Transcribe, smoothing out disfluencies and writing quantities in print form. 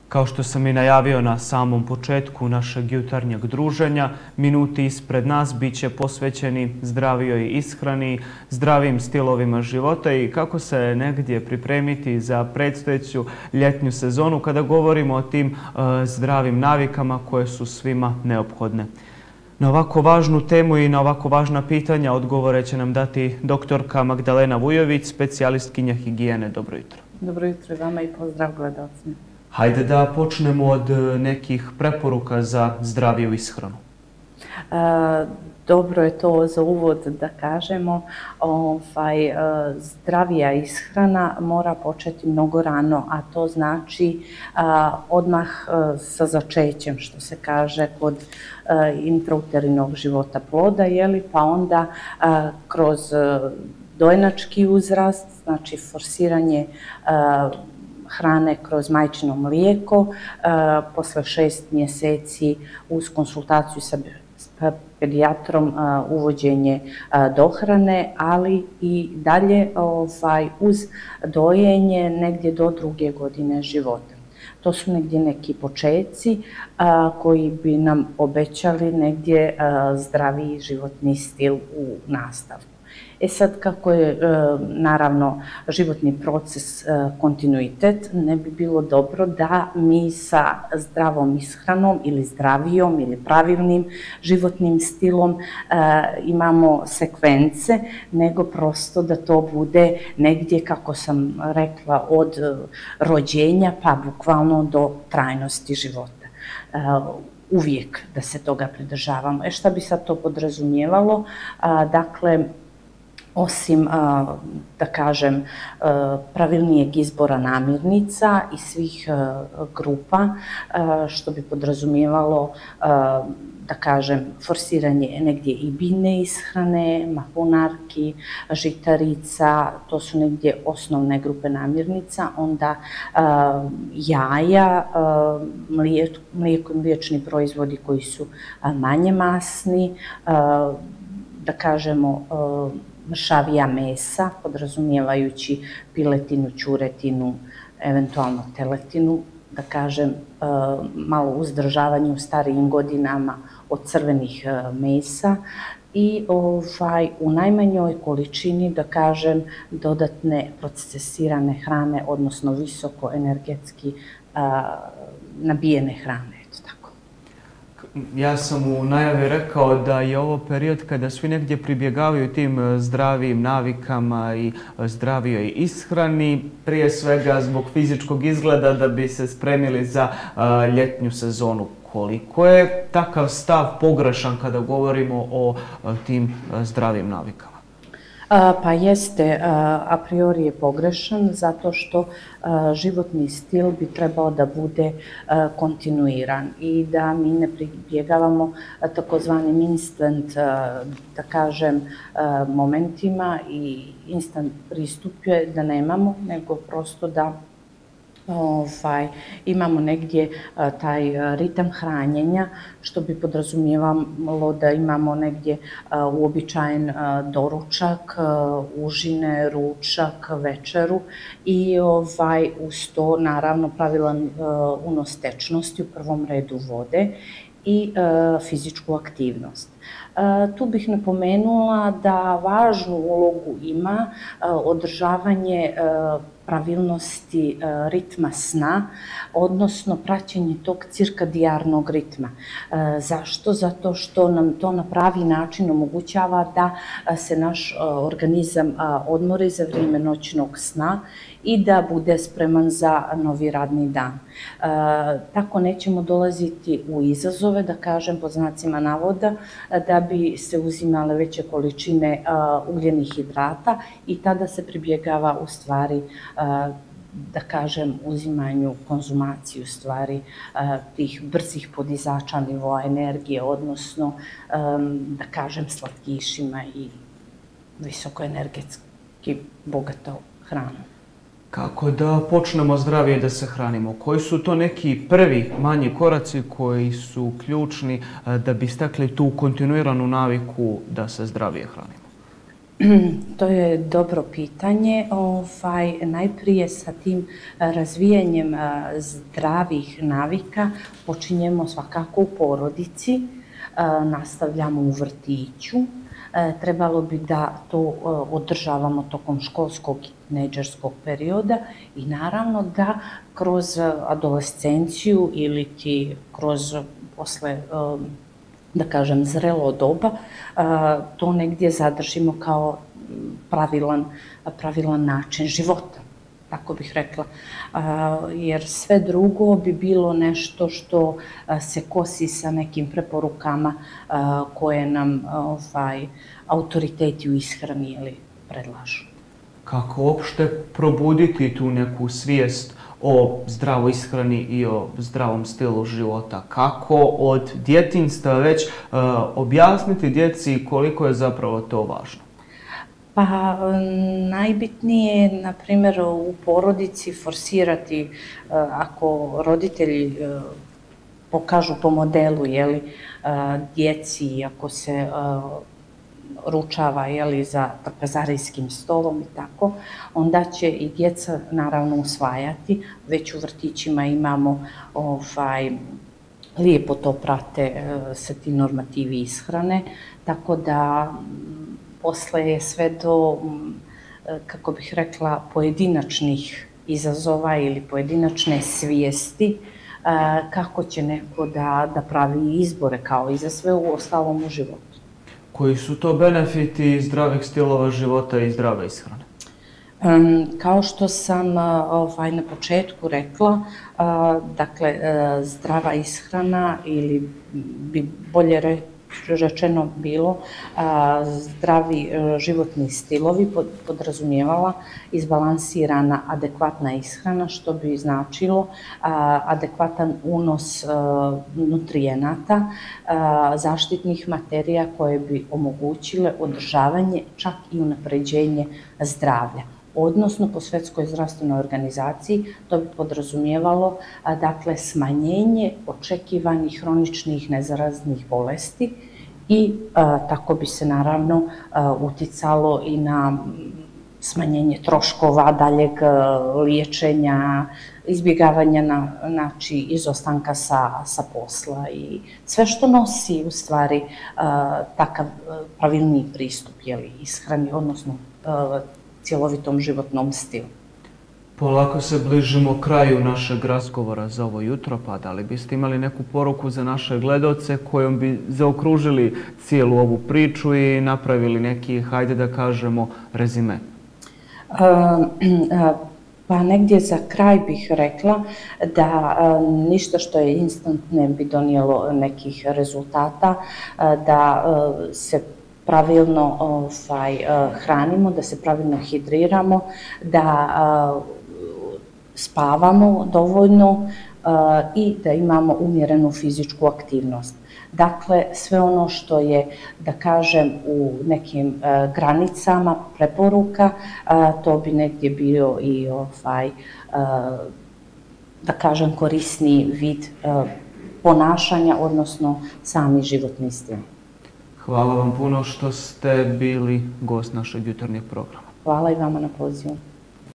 Kao što sam i najavio na samom početku našeg jutarnjeg druženja, minuti ispred nas bit će posvećeni zdravijoj ishrani, zdravim stilovima života i kako se negdje pripremiti za predstojeću ljetnju sezonu kada govorimo o tim zdravim navikama koje su svima neophodne. Na ovako važnu temu i na ovako važna pitanja odgovore će nam dati doktorka Magdalena Vujović, specijalistkinja higijene. Dobro jutro. Dobro jutro vama i pozdrav gledalcima. Hajde da počnemo od nekih preporuka za zdraviju ishranu. Dobro je to za uvod da kažemo. Zdravija ishrana mora početi mnogo rano, a to znači odmah sa začećem, što se kaže, kod intrauterinog života ploda, pa onda kroz dojenački uzrast, znači forsiranje hrane kroz majčino mlijeko, posle 6 mjeseci uz konsultaciju sa pedijatrom uvođenje dohrane, ali i dalje uz dojenje negdje do 2. godine života. To su negdje neki počeci koji bi nam obećali negdje zdraviji životni stil u nastavku. Sad, kako je naravno životni proces kontinuitet, ne bi bilo dobro da mi sa zdravom ishranom ili zdravijom ili pravilnim životnim stilom imamo sekvence, nego prosto da to bude negdje, kako sam rekla, od rođenja pa bukvalno do trajnosti života. Uvijek da se toga pridržavamo. Šta bi sad to podrazumijevalo? Dakle, osim, da kažem, pravilnijeg izbora namirnica i svih grupa, što bi podrazumijevalo, da kažem, forsiranje negdje i biljne ishrane, mahunarki, žitarica, to su negdje osnovne grupe namirnica, onda jaja, mlijeko i mliječni proizvodi koji su manje masni, da kažemo, mršavija mesa, podrazumijevajući piletinu, ćuretinu, eventualno teletinu, da kažem, malo uzdržavanje u starijim godinama od crvenih mesa i u najmanjoj količini, da kažem, dodatne procesirane hrane, odnosno visoko energetski nabijene hrane. Ja sam u najavi rekao da je ovo period kada svi negdje pribjegavaju tim zdravijim navikama i zdravijoj ishrani, prije svega zbog fizičkog izgleda da bi se spremili za ljetnju sezonu. Koliko je takav stav pogrešan kada govorimo o tim zdravim navikama? Pa jeste, a priori je pogrešan zato što životni stil bi trebao da bude kontinuiran i da mi ne pribjegavamo takozvanim instant, da kažem, momentima i instant pristupe da nemamo, nego prosto da imamo negdje taj ritam hranjenja, što bi podrazumijevalo da imamo negdje uobičajen doručak, užine, ručak, večeru i uz to naravno pravilan unos tečnosti, u prvom redu vode i fizičku aktivnost. Tu bih napomenula da važnu ulogu ima održavanje pravilnosti ritma sna, odnosno praćenje tog cirkadijarnog ritma. Zašto? Zato što nam to na pravi način omogućava da se naš organizam odmori za vrijeme noćnog sna i da bude spreman za novi radni dan. Tako nećemo dolaziti u izazove, da kažem, pod znacima navoda, da bi se uzimale veće količine ugljenih hidrata i tada se pribjegava u stvari, da kažem, uzimanju, konzumaciju stvari tih brzih podizača nivoa energije, odnosno, da kažem, slatkišima i visokoenergetski bogato hranom. Kako da počnemo zdravije da se hranimo? Koji su to neki prvi manji koraci koji su ključni da bi stekli tu kontinuiranu naviku da se zdravije hranimo? To je dobro pitanje. Najprije sa tim razvijanjem zdravih navika počinjemo svakako u porodici, nastavljamo u vrtiću. Trebalo bi da to održavamo tokom školskog i tinejdžerskog perioda i naravno da kroz adolescenciju ili ti kroz posle, da kažem, zrelo doba, to negdje zadržimo kao pravilan način života, tako bih rekla. Jer sve drugo bi bilo nešto što se kosi sa nekim preporukama koje nam autoriteti u ishrani predlažu. Kako uopšte probuditi tu neku svijest o zdravoj ishrani i o zdravom stilu života? Kako od djetinjstva već objasniti djeci koliko je zapravo to važno? Pa najbitnije je, na primjer, u porodici forsirati, ako roditelji pokažu po modelu djeci, ako se ručava za trpezarijskim stolom i tako, onda će i djeca naravno usvajati. Već u vrtićima imamo lijepo to prate sa ti normativi ishrane, tako da posle je sve do, kako bih rekla, pojedinačnih izazova ili pojedinačne svijesti kako će neko da pravi izbore kao i za sve u ostalom u životu. Koji su to benefiti zdravih stilova života i zdrave ishrane? Kao što sam na početku rekla, dakle, zdrava ishrana ili bi bolje rečeno bilo zdravi životni stilovi podrazumijevala izbalansirana adekvatna ishrana, što bi značilo adekvatan unos nutrijenata, zaštitnih materija koje bi omogućile održavanje, čak i unapređenje zdravlja. Odnosno, po Svjetskoj zdravstvenoj organizaciji to bi podrazumijevalo dakle smanjenje očekivanih hroničnih nezaraznih bolesti i tako bi se naravno uticalo i na smanjenje troškova daljeg liječenja, izbjegavanja izostanka sa posla i sve što nosi u stvari takav pravilniji pristup ishrani, odnosno cjelovitom životnom stilu. Polako se bližimo kraju našeg razgovora za ovo jutro, pa da li biste imali neku poruku za naše gledaoce kojom bi zaokružili cijelu ovu priču i napravili neki, hajde da kažemo, rezime? Pa negdje za kraj bih rekla da ništa što je instant ne bi donijelo nekih rezultata, da se pravilno hranimo, da se pravilno hidriramo, da spavamo dovoljno i da imamo umjerenu fizičku aktivnost. Dakle, sve ono što je, da kažem, u nekim granicama preporuka, to bi negdje bio i, da kažem, korisniji vid ponašanja, odnosno sami životni stil. Hvala vam puno što ste bili gost našeg jutarnjeg programa. Hvala i vama na pozivu.